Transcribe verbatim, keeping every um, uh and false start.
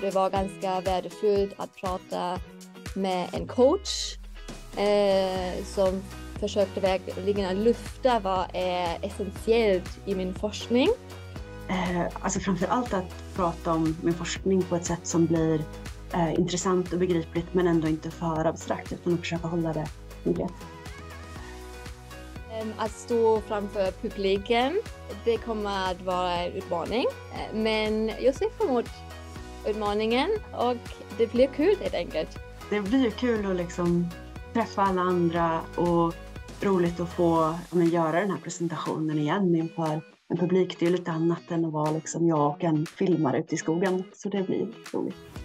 det var ganska värdefullt att prata med en coach eh, som försökte verkligen lyfta vad är essentiellt i min forskning. Eh, alltså framför allt att prata om min forskning på ett sätt som blir eh, intressant och begripligt men ändå inte för abstrakt, utan att försöka hålla det konkret. Att stå framför publiken, det kommer att vara en utmaning. Men jag ser fram emot utmaningen och det blir kul helt enkelt. Det blir ju kul att liksom träffa alla andra och roligt att få men, göra den här presentationen igen inför en publik. Det är ju lite annat än att vara liksom jag och en filmare ute i skogen, så det blir roligt.